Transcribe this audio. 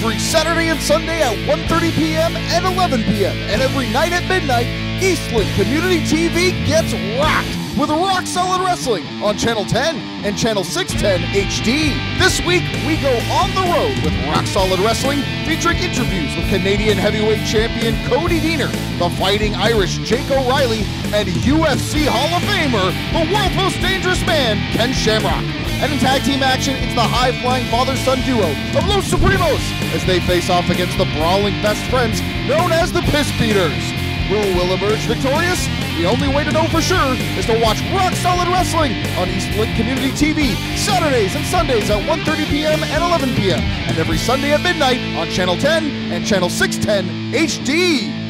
every Saturday and Sunday at 1:30 p.m. and 11 p.m. And every night at midnight, Eastland Community TV gets rocked with Rock Solid Wrestling on Channel 10 and Channel 610 HD. This week, we go on the road with Rock Solid Wrestling, featuring interviews with Canadian heavyweight champion Cody Deaner, the Fighting Irish Jake O'Reilly, and UFC Hall of Famer, the world's most dangerous man, Ken Shamrock. And in tag team action, it's the high-flying father-son duo of Los Supremos as they face off against the brawling best friends known as the Piss Beaters. Will emerge victorious? The only way to know for sure is to watch Rock Solid Wrestling on Eastland Community TV, Saturdays and Sundays at 1:30 p.m. and 11 p.m. and every Sunday at midnight on Channel 10 and Channel 610 HD.